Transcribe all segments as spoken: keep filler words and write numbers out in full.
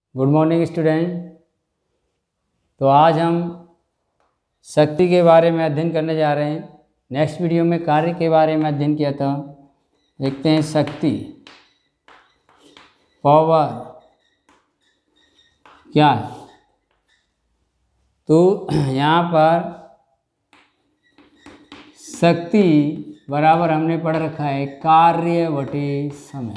Good morning student. तो आज हम शक्ति के बारे में अध्ययन करने जा रहे हैं। नेक्स्ट वीडियो में कार्य के बारे में अध्ययन किया था। देखते हैं शक्ति, पावर क्या है। तो यहाँ पर शक्ति बराबर हमने पढ़ रखा है कार्य बटे समय।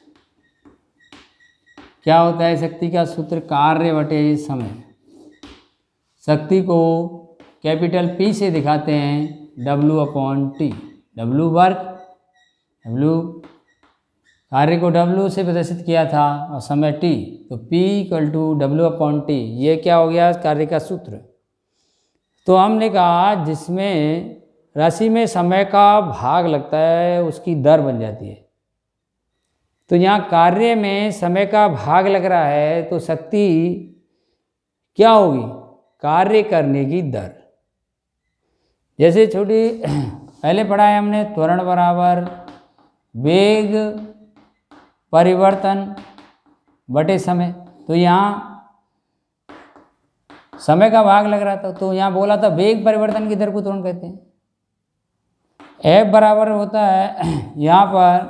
क्या होता है शक्ति का सूत्र? कार्य बटे समय। शक्ति को कैपिटल पी से दिखाते हैं W upon T. W work, W कार्य को डब्लू से प्रदर्शित किया था और समय टी, तो P equal to W upon T. ये क्या हो गया कार्य का सूत्र। तो हमने कहा जिसमें राशि में समय का भाग लगता है उसकी दर बन जाती है। तो यहाँ कार्य में समय का भाग लग रहा है तो शक्ति क्या होगी? कार्य करने की दर। जैसे छोटी पहले पढ़ा है हमने, त्वरण बराबर वेग परिवर्तन बटे समय। तो यहाँ समय का भाग लग रहा था, तो यहाँ बोला था वेग परिवर्तन की दर को त्वरण कहते हैं। एफ बराबर होता है यहाँ पर,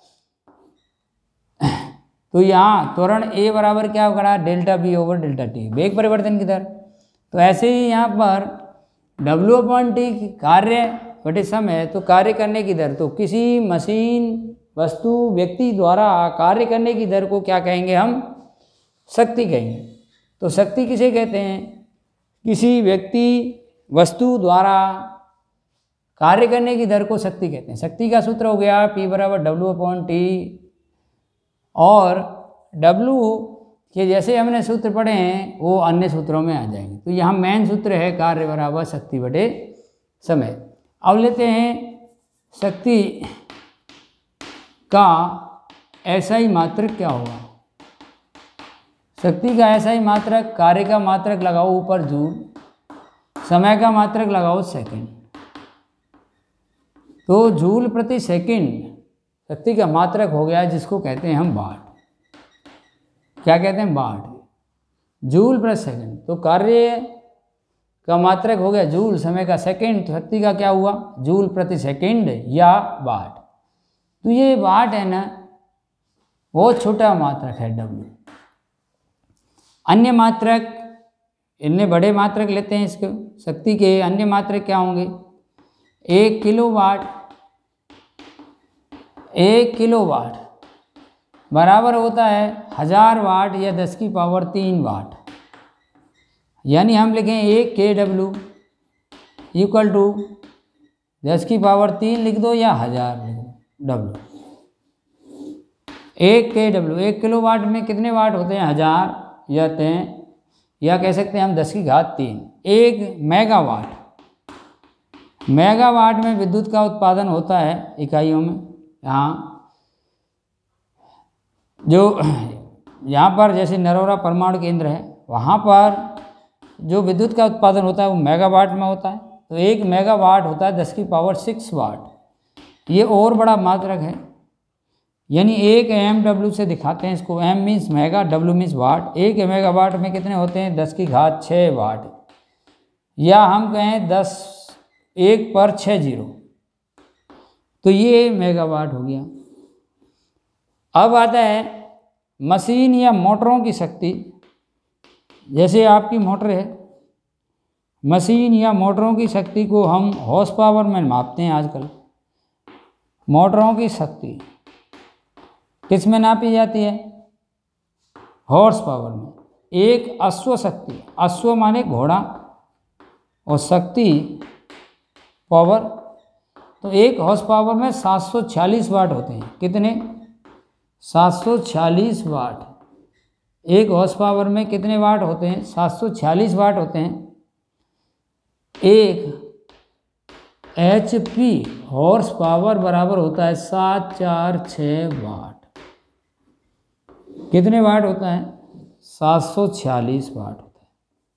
तो यहाँ त्वरण ए बराबर क्या होगा? Delta V over delta T, वेग परिवर्तन की दर। तो ऐसे ही यहाँ पर डब्ल्यू अपॉन टी कार्य बटे समय, तो कार्य करने की दर। तो किसी मशीन, वस्तु, व्यक्ति द्वारा कार्य करने की दर को क्या कहेंगे? हम शक्ति कहेंगे। तो शक्ति किसे कहते हैं? किसी व्यक्ति, वस्तु द्वारा कार्य करने की दर को शक्ति कहते हैं। शक्ति का सूत्र हो गया P बराबर डब्ल्यू अपॉन टी, और W के जैसे हमने सूत्र पढ़े हैं वो अन्य सूत्रों में आ जाएंगे। तो यहाँ मेन सूत्र है कार्य बराबर शक्ति बटे समय। अब लेते हैं शक्ति का एसआई मात्रक क्या होगा। शक्ति का एसआई मात्रक, कार्य का मात्रक लगाओ ऊपर जूल, समय का मात्रक लगाओ सेकंड। तो जूल प्रति सेकंड शक्ति का मात्रक हो गया, जिसको कहते हैं हम वाट। क्या कहते हैं? वाट, जूल प्रति सेकंड। तो कार्य का मात्रक हो गया जूल, समय का सेकंड, तो शक्ति का क्या हुआ? जूल प्रति सेकंड या वाट। तो ये वाट है ना, बहुत छोटा मात्रक है डब्ल्यू। अन्य मात्रक, इनने बड़े मात्रक लेते हैं इसके शक्ति के। अन्य मात्रक क्या होंगे? एक किलो वाट, एक किलो वाट बराबर होता है हजार वाट या दस की पावर तीन वाट। यानी हम लिखें एक के डब्ल्यू इक्वल टू दस की पावर तीन लिख दो या हजार लिख दो डब्ल्यू। एक के डब्ल्यू, एक किलो वाट में कितने वाट होते हैं? हजार, या हैं या कह सकते हैं हम दस की घात तीन। एक मेगावाट, मेगावाट में विद्युत का उत्पादन होता है इकाइयों में। यहाँ जो यहाँ पर जैसे नरोरा परमाणु केंद्र है, वहाँ पर जो विद्युत का उत्पादन होता है वो मेगावाट में होता है। तो एक मेगावाट होता है दस की पावर सिक्स वाट। ये और बड़ा मात्रक है, यानी एक एम डब्ल्यू से दिखाते हैं इसको। M means mega, W means watt. एक मेगावाट में कितने होते हैं? दस की घात छः वाट, या हम कहें दस एक पर छः जीरो। तो ये मेगावाट हो गया। अब आता है मशीन या मोटरों की शक्ति। जैसे आपकी मोटर है, मशीन या मोटरों की शक्ति को हम हॉर्स पावर में मापते हैं आजकल। मोटरों की शक्ति किस में नापी जाती है? हॉर्स पावर में। एक अश्व शक्ति, अश्व माने घोड़ा, और शक्ति पावर, तो एक हॉर्स पावर में सात सौ छियालीस वाट होते हैं। कितने? सात सौ छियालीस वाट। एक हॉर्स पावर में कितने वाट होते हैं? सात सौ छियालीस वाट होते हैं। एक एच पी हॉर्स पावर बराबर होता है सात चार छः वाट। कितने वाट होता है? सात सौ छियालीस वाट होता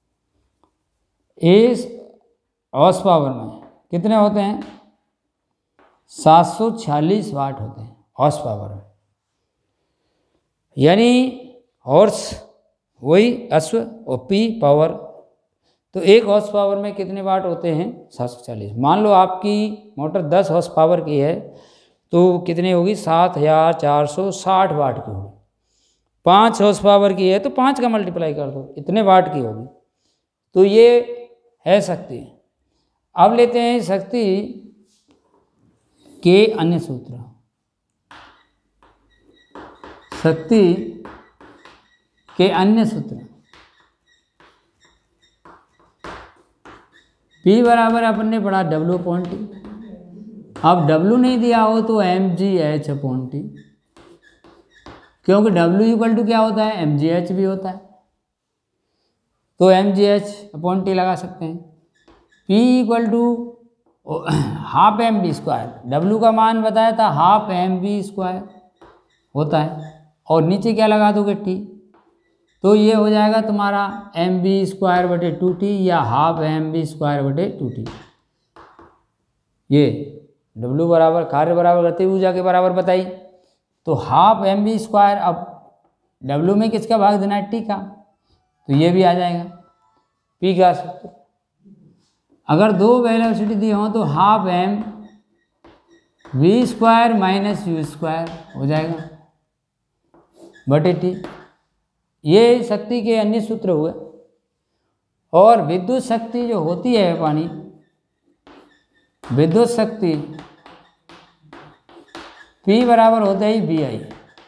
है। इस हॉर्स पावर में कितने होते हैं? सात सौ छियालीस वाट होते हैं हॉर्स पावर में। यानी हॉर्स वही अश्व और पी पावर। तो एक हॉर्स पावर में कितने वाट होते हैं? सात सौ चालीस। मान लो आपकी मोटर दस हॉर्स पावर की है तो कितनी होगी? सात हजार चार सौ साठ वाट की होगी। पाँच हॉर्स पावर की है तो पाँच का मल्टीप्लाई कर दो, इतने वाट की होगी। तो ये है शक्ति। अब लेते हैं शक्ति के अन्य सूत्र। शक्ति के अन्य सूत्र P बराबर अपन ने पढ़ा W अपॉन टी। अब W नहीं दिया हो तो M G H upon T, क्योंकि W इक्वल टू क्या होता है? एम जी एच भी होता है, तो M G H upon T लगा सकते हैं। P equal to half M V square, W का मान बताया था हाफ एम बी स्क्वायर होता है, और नीचे क्या लगा दोगे? टी। तो ये हो जाएगा तुम्हारा एम बी स्क्वायर बटे टू टी या हाफ एम बी स्क्वायर बटे टू टी। ये डब्ल्यू बराबर कार्य बराबर गति ऊर्जा के बराबर बताई, तो हाफ एम बी स्क्वायर। अब डब्ल्यू में किसका भाग देना है? टी का, तो ये भी आ जाएगा पी का सूत्र। अगर दो वेलोसिटी दी हो तो half M V square minus U square हो जाएगा बटे टी। ये शक्ति के अन्य सूत्र हुए। और विद्युत शक्ति जो होती है पानी, विद्युत शक्ति P बराबर होता है बी आई।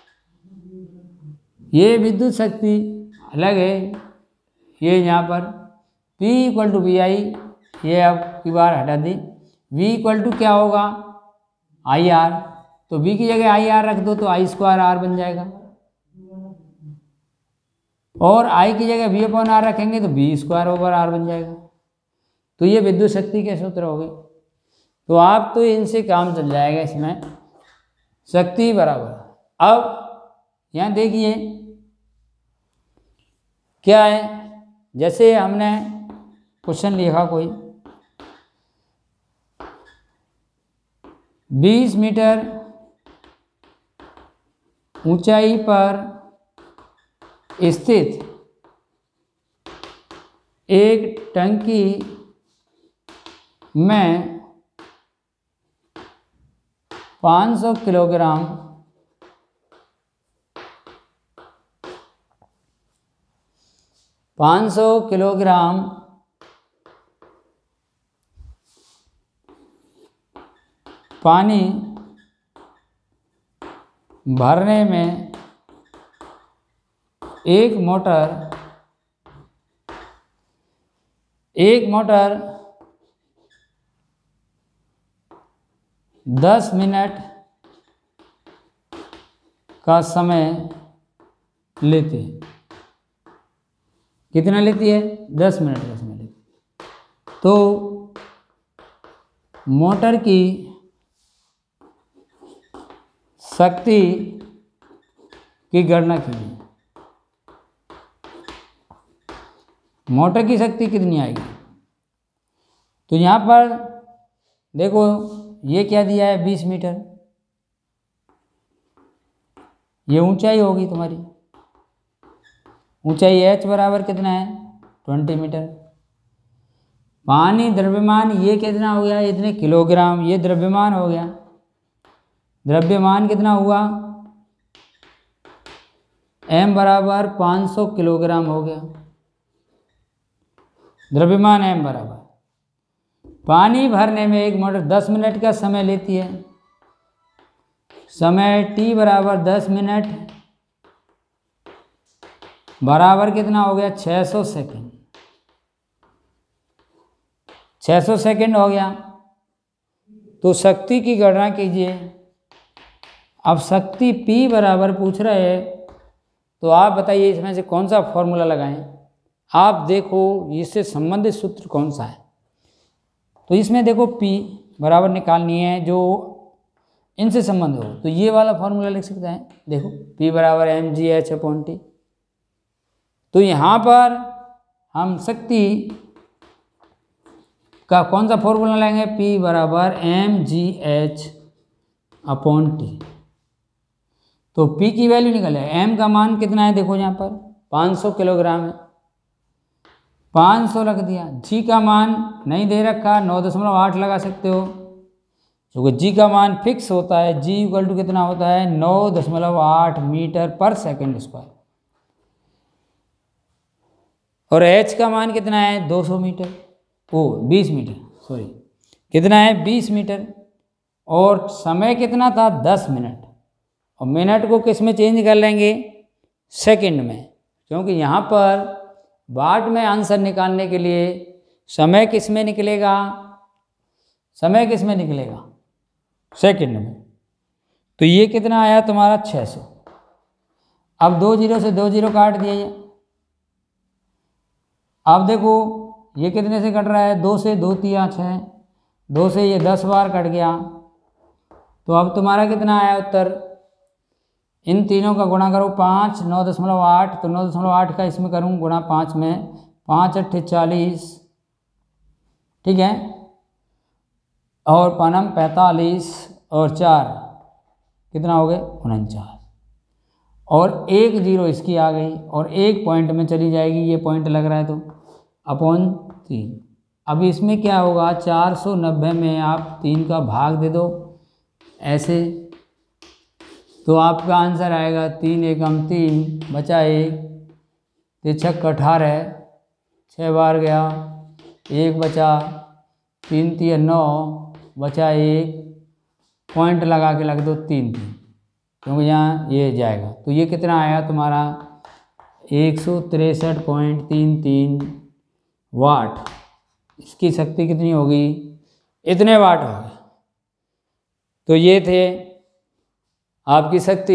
ये विद्युत शक्ति अलग है, ये यहाँ पर P equal to V I, ये अब की बार हटा दी। V इक्वल टू क्या होगा? आई आर, तो V की जगह आई आर रख दो तो आई स्क्वायर आर बन जाएगा, और I की जगह V अपॉन आर रखेंगे तो V स्क्वायर ओवर आर बन जाएगा। तो ये विद्युत शक्ति के सूत्र हो गए। तो आप तो इनसे काम चल जाएगा इसमें। शक्ति बराबर, अब यहाँ देखिए क्या है। जैसे हमने क्वेश्चन लिखा कोई बीस मीटर ऊंचाई पर स्थित एक टंकी में पाँच सौ किलोग्राम पाँच सौ किलोग्राम पानी भरने में एक मोटर एक मोटर दस मिनट का समय लेती है। कितना लेती है? दस मिनट का समय लेती है। तो मोटर की शक्ति की गणना कीजिए। मोटर की शक्ति कितनी आएगी? तो यहाँ पर देखो ये क्या दिया है? बीस मीटर, ये ऊंचाई होगी तुम्हारी। ऊंचाई h बराबर कितना है? बीस मीटर। पानी द्रव्यमान ये कितना हो गया? इतने किलोग्राम, ये द्रव्यमान हो गया। द्रव्यमान कितना हुआ? m बराबर पाँच सौ किलोग्राम हो गया। द्रव्यमान m बराबर, पानी भरने में एक मोटर दस मिनट का समय लेती है। समय t बराबर दस मिनट बराबर कितना हो गया? छः सौ सेकेंड। छः सौ सेकेंड हो गया। तो शक्ति की गणना कीजिए। अब शक्ति P बराबर पूछ रहे हैं, तो आप बताइए इसमें से कौन सा फॉर्मूला लगाएं। आप देखो इससे संबंधित सूत्र कौन सा है। तो इसमें देखो P बराबर निकालनी है जो इनसे संबंध हो, तो ये वाला फॉर्मूला लिख सकते हैं। देखो P बराबर M G H upon T. तो यहाँ पर हम शक्ति का कौन सा फॉर्मूला लेंगे? P बराबर M G H upon T. तो P की वैल्यू निकले, m का मान कितना है देखो यहाँ पर पाँच सौ किलोग्राम है, पाँच सौ रख दिया। जी का मान नहीं दे रखा, नौ दशमलव आठ लगा सकते हो, क्योंकि जी का मान फिक्स होता है। जी इक्वल टू कितना होता है, नौ दशमलव आठ मीटर पर सेकंड स्क्वायर। और एच का मान कितना है, दो सौ मीटर, ओ बीस मीटर, सॉरी कितना है, बीस मीटर। और समय कितना था, दस मिनट। और मिनट को किस में चेंज कर लेंगे, सेकंड में, क्योंकि यहाँ पर वाट में आंसर निकालने के लिए समय किस में निकलेगा, समय किस में निकलेगा, सेकंड में। तो ये कितना आया तुम्हारा, छः सौ। अब दो जीरो से दो जीरो काट दिया ये। अब देखो ये कितने से कट रहा है, दो से, दो तिया छः, दो से ये दस बार कट गया। तो अब तुम्हारा कितना आया उत्तर, इन तीनों का गुणा करो, पाँच, नौ दशमलव आठ, तो नौ दशमलव आठ का इसमें करूँ गुणा पाँच में, पाँच अट्ठे चालीस, ठीक है, और पनम पैंतालीस, और चार कितना हो गए, उनचास। और एक जीरो इसकी आ गई, और एक पॉइंट में चली जाएगी, ये पॉइंट लग रहा है तो अपॉन तीन। अब इसमें क्या होगा, चार सौ नब्बे में आप तीन का भाग दे दो ऐसे, तो आपका आंसर आएगा तीन एकम तीन, बचा एक, तिरछक अठारह, छः बार गया, एक बचा, तीन तिया नौ, बचा एक, पॉइंट लगा के लग दो तीन तीन, क्योंकि यहाँ ये जाएगा। तो ये कितना आया तुम्हारा, एक सौ तिरसठ पॉइंट तीन तीन वाट। इसकी शक्ति कितनी होगी, इतने वाट हो गए। तो ये थे आपकी शक्ति।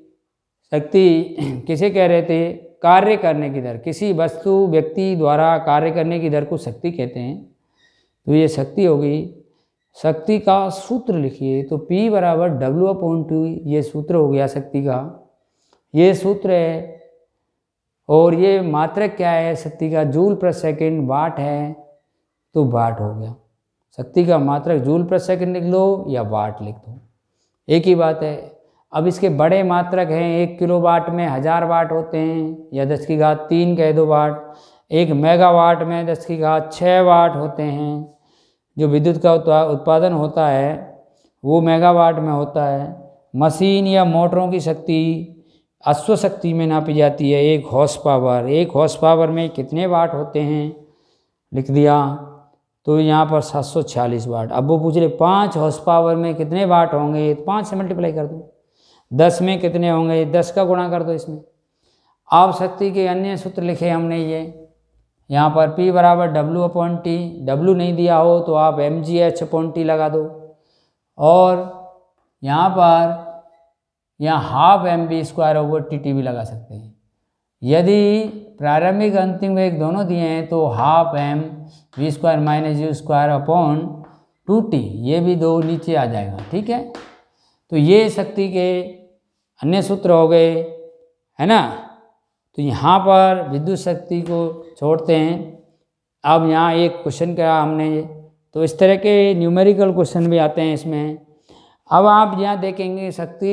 शक्ति किसे कह रहे थे, कार्य करने की दर, किसी वस्तु व्यक्ति द्वारा कार्य करने की दर को शक्ति कहते हैं। तो ये शक्ति होगी। शक्ति का सूत्र लिखिए, तो P बराबर डब्ल्यू अपॉन टू, ये सूत्र हो गया शक्ति का, ये सूत्र है। और ये मात्रक क्या है शक्ति का, जूल प्रति सेकंड, वाट है तो वाट हो गया। शक्ति का मात्रक जूल प्रति सेकंड लिख लो या वाट लिख दो, एक ही बात है। अब इसके बड़े मात्रक हैं, एक किलो वाट में हज़ार वाट होते हैं, या दस की घात तीन कह दो वाट। एक मेगावाट में दस की घात छः वाट होते हैं। जो विद्युत का उत्पादन होता है वो मेगावाट में होता है। मशीन या मोटरों की शक्ति अश्व शक्ति में नापी जाती है, एक हॉर्स पावर। एक हॉर्स पावर में कितने वाट होते हैं लिख दिया, तो यहाँ पर सात सौ छियालीस वाट। अब वो पूछ रहे पाँच हॉर्स पावर में कितने वाट होंगे, तो पाँच से मल्टीप्लाई कर दो। दस में कितने होंगे, दस का गुणा कर दो इसमें। आप शक्ति के अन्य सूत्र लिखे हमने, ये यहाँ पर P बराबर डब्ल्यू अपॉन टी, डब्ल्यू नहीं दिया हो तो आप M G H upon T लगा दो। और यहाँ पर यहाँ half M V square over T T भी लगा सकते हैं। यदि प्रारंभिक अंतिम वेग दोनों दिए हैं तो half M V square minus U square upon two T, ये भी दो नीचे आ जाएगा, ठीक है। तो ये शक्ति के अन्य सूत्र हो गए, है ना। तो यहाँ पर विद्युत शक्ति को छोड़ते हैं। अब यहाँ एक क्वेश्चन करा हमने ये, तो इस तरह के न्यूमेरिकल क्वेश्चन भी आते हैं इसमें। अब आप यहाँ देखेंगे शक्ति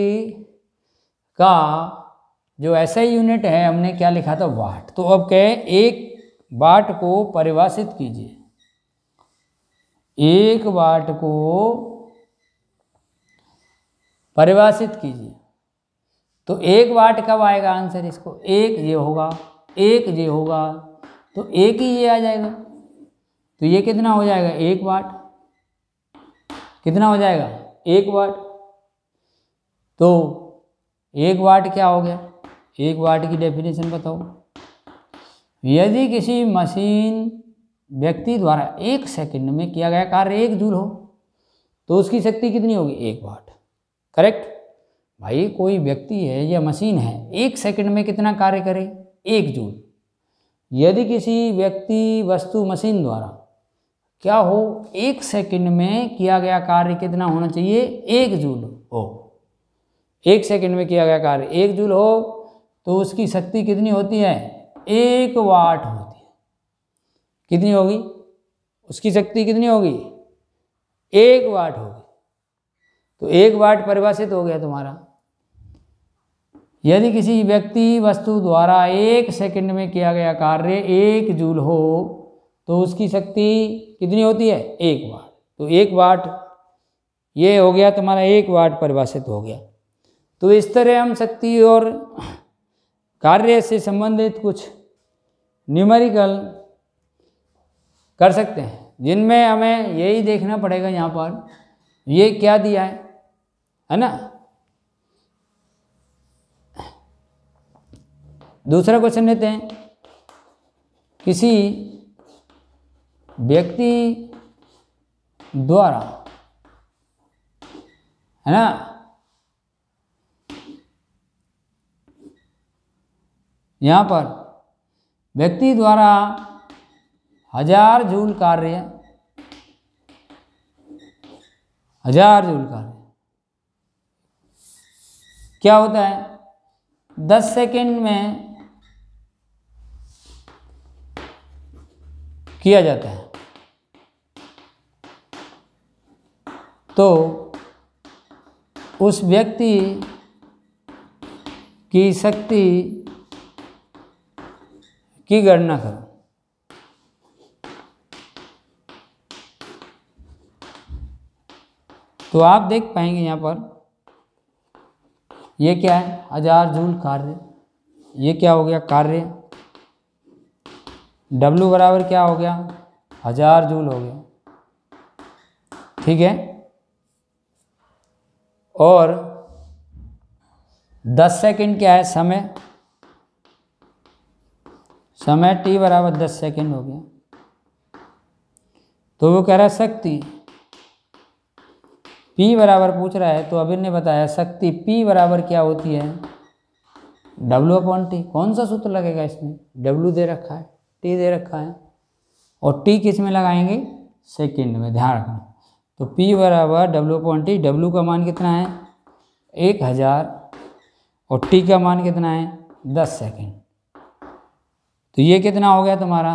का जो ऐसा यूनिट है, हमने क्या लिखा था, वाट। तो अब कहे एक वाट को परिभाषित कीजिए, एक वाट को परिभाषित कीजिए। तो एक वाट कब आएगा आंसर, इसको एक ये होगा, एक ये होगा, तो एक ही ये आ जाएगा। तो ये कितना हो जाएगा, एक वाट, कितना हो जाएगा, एक वाट। तो एक वाट क्या हो गया, एक वाट की डेफिनेशन बताओ। यदि किसी मशीन व्यक्ति द्वारा एक सेकंड में किया गया कार्य एक जूल हो तो उसकी शक्ति कितनी होगी, एक वाट। करेक्ट भाई, कोई व्यक्ति है या मशीन है, एक सेकंड में कितना कार्य करे, एक जूल। यदि किसी व्यक्ति वस्तु मशीन द्वारा क्या हो, एक सेकंड में किया गया कार्य कितना होना चाहिए, एक जूल हो। एक सेकंड में किया गया कार्य एक जूल हो तो उसकी शक्ति कितनी होती है, एक वाट होती है। कितनी होगी उसकी शक्ति, कितनी होगी, एक वाट होगी। तो एक वाट परिभाषित हो गया तुम्हारा। यदि किसी व्यक्ति वस्तु द्वारा एक सेकंड में किया गया कार्य एक जूल हो तो उसकी शक्ति कितनी होती है? एक वाट। तो एक वाट ये हो गया तुम्हारा, एक वाट परिभाषित हो गया। तो इस तरह हम शक्ति और कार्य से संबंधित कुछ न्यूमेरिकल कर सकते हैं, जिनमें हमें यही देखना पड़ेगा यहाँ पर ये क्या दिया है, है ना। दूसरा क्वेश्चन लेते हैं। किसी व्यक्ति द्वारा, है ना, यहाँ पर व्यक्ति द्वारा हजार जूल कार्य हजार जूल कार्य क्या होता है? दस सेकेंड में किया जाता है। तो उस व्यक्ति की शक्ति की गणना करो। तो आप देख पाएंगे यहाँ पर ये क्या है? हजार जूल कार्य। ये क्या हो गया? कार्य। W बराबर क्या हो गया? हजार जूल हो गया, ठीक है। और दस सेकंड क्या है? समय। समय T बराबर दस सेकंड हो गया। तो वो कह रहा है शक्ति P बराबर पूछ रहा है, तो अभी ने बताया शक्ति P बराबर क्या होती है? W upon T. कौन सा सूत्र लगेगा इसमें? W दे रखा है, T दे रखा है, और T किस में लगाएंगे? सेकंड में, ध्यान रखना। तो P बराबर W अपॉन टी। W का मान कितना है? एक हज़ार, और T का मान कितना है? दस सेकंड। तो ये कितना हो गया तुम्हारा?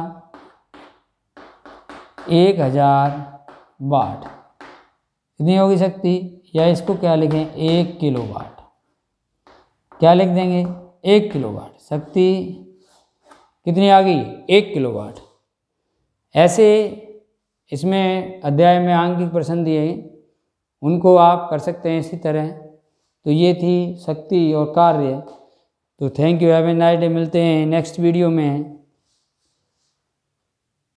एक हज़ार वाट। कितनी होगी शक्ति? या इसको क्या लिखें? एक किलो वाट। क्या लिख देंगे? एक किलो वाट। शक्ति कितनी आ गई? एक किलो वाट। ऐसे इसमें अध्याय में आंकिक प्रश्न दिए हैं, उनको आप कर सकते हैं इसी तरह। तो ये थी शक्ति और कार्य। तो thank you, have a nice day. मिलते हैं नेक्स्ट वीडियो में।